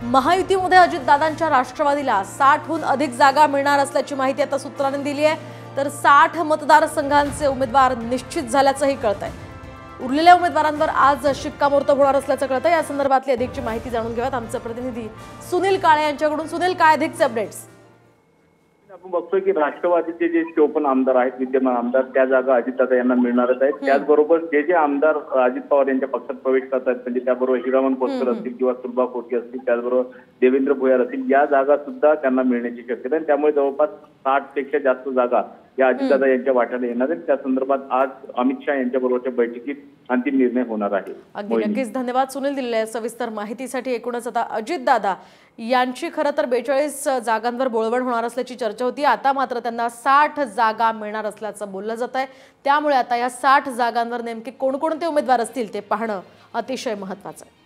महायुतीमध्ये अजितदादांच्या राष्ट्रवादीला 60हून अधिक जागा मिळणार असल्याची माहिती आता सूत्रांनी दिली आहे। तर 60 मतदारसंघांचे उमेदवार निश्चित झाल्याचंही कळतंय। उरलेल्या उमेदवारांवर आज शिक्कामोर्तब होणार असल्याचं कळतंय। या संदर्भातली अधिकची माहिती जाणून घेऊयात आमचे प्रतिनिधी सुनील काळे यांच्याकडून। सुनील, काय अधिकचे अपडेट्स? आपण बघतोय की राष्ट्रवादीचे जे 54 आमदार आहेत, विद्यमान आमदार, त्या जागा अजितदादा यांना मिळणारच आहेत। त्याचबरोबर जे आमदार अजित पवार यांच्या पक्षात प्रवेश करतात, म्हणजे त्याबरोबर हिरामन खोतकर असतील किंवा सुलभा खोटे असतील, त्याचबरोबर देवेंद्र भोयार असतील, या जागा सुद्धा त्यांना मिळण्याची शक्यता आहे। त्यामुळे जवळपास 60 पेक्षा जास्त जागा या अजितदादा यांच्या वाट्याला येणार आहेत। त्या संदर्भात आज अमित शहा यांच्या बरोबरच्या बैठकीत अंतिम निर्णय होणार आहे। अगदी नक्कीच धन्यवाद सुनील, दिलेल्या सविस्तर माहितीसाठी। एकूणच आता अजितदादा यांची खरं तर 42 जागांवर बोळवण होणार असल्याची चर्चा होती। आता मात्र त्यांना 60 जागा मिळणार असल्याचं बोललं जात आहे। त्यामुळे आता या 60 जागांवर नेमके कोणकोणते उमेदवार असतील ते पाहणं अतिशय महत्त्वाचं आहे।